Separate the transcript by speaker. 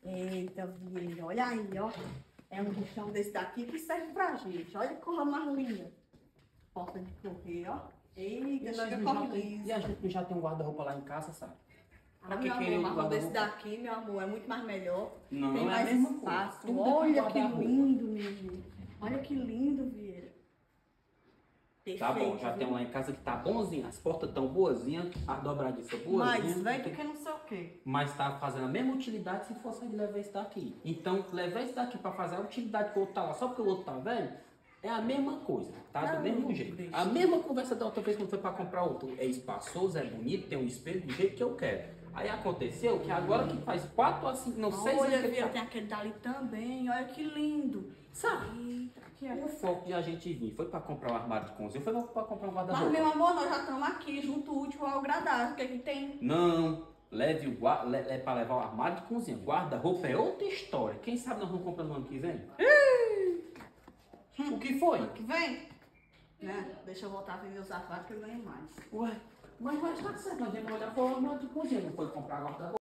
Speaker 1: Eita, Vieira, olha aí, ó. É um bichão desse daqui que serve pra gente. Olha que coisa mais linda. Porta de correr, ó. Eita, chega correndo.
Speaker 2: E a gente já tem um guarda-roupa lá em casa, sabe?
Speaker 1: Ah, meu amor, mas um desse daqui, meu amor, é muito mais melhor.
Speaker 2: Não,
Speaker 1: tem
Speaker 2: é
Speaker 1: mais
Speaker 2: a mesma
Speaker 1: espaço.
Speaker 2: coisa.
Speaker 1: Olha que lindo, menino. Olha que lindo, Vieira.
Speaker 2: Tá bom,
Speaker 1: Perfeito,
Speaker 2: já
Speaker 1: viu?
Speaker 2: tem lá em casa que tá bonzinho, as portas tão boazinhas, as dobradiças boazinhas.
Speaker 1: Mais velho do que não sei o quê.
Speaker 2: Mas tá fazendo a mesma utilidade se fosse ele levar esse daqui. Então, levar esse daqui pra fazer a utilidade que o outro tá lá só porque o outro tá velho, é a mesma coisa, tá? Do
Speaker 1: Não,
Speaker 2: mesmo jeito.
Speaker 1: bicho.
Speaker 2: A mesma conversa da outra vez quando foi pra comprar outro. É espaçoso, é bonito, tem um espelho do jeito que eu quero. Aí aconteceu que agora que faz 4 a 5, não, 6
Speaker 1: Olha,
Speaker 2: anos que
Speaker 1: Vieira,
Speaker 2: tá...
Speaker 1: tem aquele dali também. Olha que lindo.
Speaker 2: Sabe?
Speaker 1: Eita, que é.
Speaker 2: O foco de a gente vir foi pra comprar um armário de cozinha, foi pra comprar um
Speaker 1: Mas,
Speaker 2: guarda-roupa.
Speaker 1: meu amor, nós já estamos aqui, junto o útil ao agradável. O que é que tem?
Speaker 2: Não, leve o é para levar o armário de cozinha. Guarda-roupa é outra história. Quem sabe nós vamos comprar no ano que vem? O que foi?
Speaker 1: Ano que vem? Né? Deixa eu voltar a vender os armários que eu ganho mais.
Speaker 2: Ué, mas vai estar certo. Nós vamos olhar para o armário de cozinha, não foi comprar guarda-roupa.